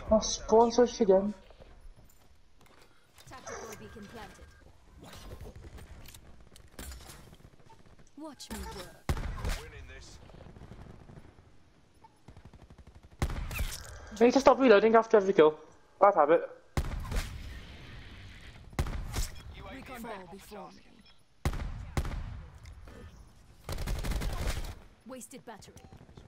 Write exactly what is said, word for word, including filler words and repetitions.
Oh, spawn switch again. Tactical beacon planted. Watch me work. Winning this. You need to stop reloading after every kill. Bad habit. Recon fall before me. Wasted battery.